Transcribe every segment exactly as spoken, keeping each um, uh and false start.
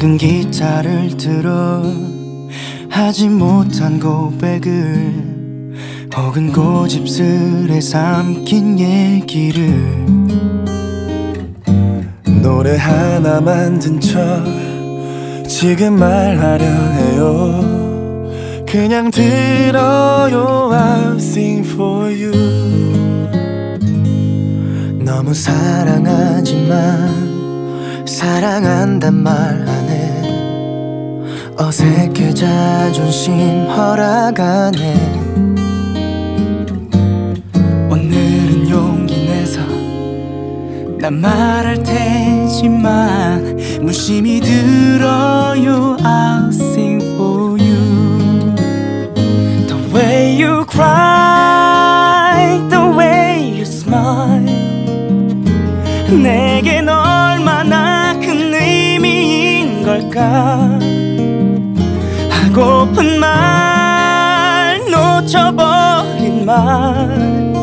낡은 기타를 들어 하지 못한 고백을, 혹은 고집스레 삼킨 얘기를 노래 하나 만든 척 지금 말하려 해요. 그냥 들어요. I'll sing for you. 너무 사랑하지만 사랑한단 말 안 해. 어색해 자존심 허락 안 해. 오늘은 용기 내서 난 말할 테지만 무심히 들어요. I'll sing for you. The way you cry, the way you smile, 내겐 얼마나 큰 의미인 걸까. 하고픈 말, 놓쳐버린 말,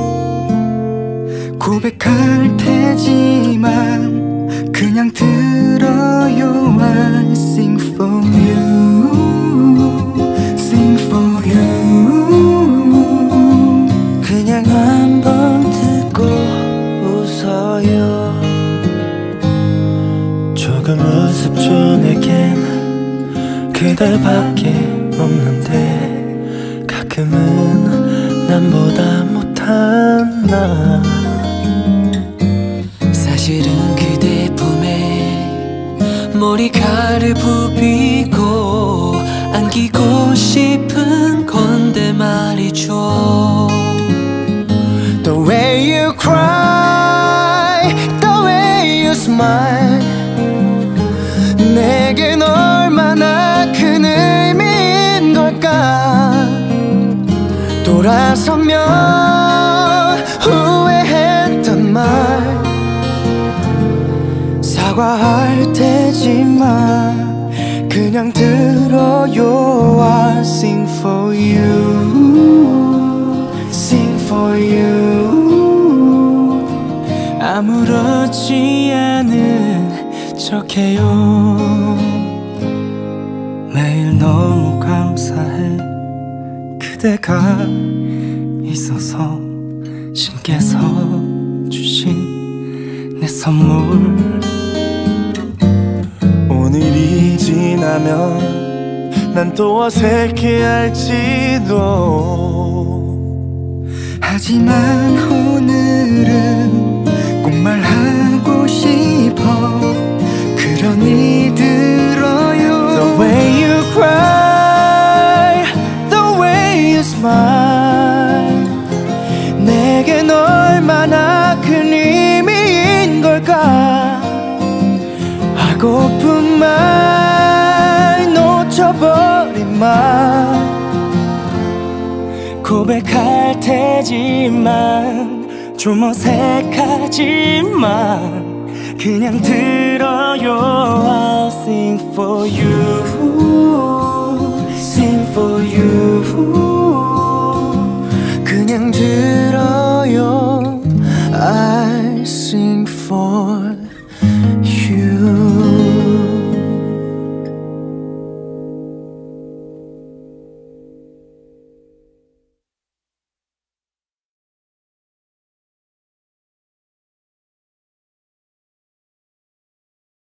고백할 테지만 그냥 들어요. I'll sing for you, sing for you. 그냥 한번 듣고 웃어요. 조금 우습죠. 내겐 그대밖에 없는데 가끔은 남보다 못한 나. 사실은 그대 품에 머리카락을 부비고 안기고 싶은 건데 말이죠. The way you cry, the way you smile, 내겐 얼마나 큰 의미인 걸까. 돌아서면 후회했던 말, 사과할 테지만 그냥 들어요. I'll sing for you, sing for you. 아무렇지 않은 척해요. 매일 너무 감사해. 그대가 있어서 신께서 주신 내 선물. 오늘이 지나면 난 또 어색해할지도. 하지만 오늘은 꼭 말하고 싶어. 그러니 들어요. The way you cry, the way you smile, 내겐 얼마나 큰 의미인 걸까. 하고픈 말, 놓쳐버린 말, 고백할 테지만 좀 어색하지만 그냥 들어요. I'll sing for you.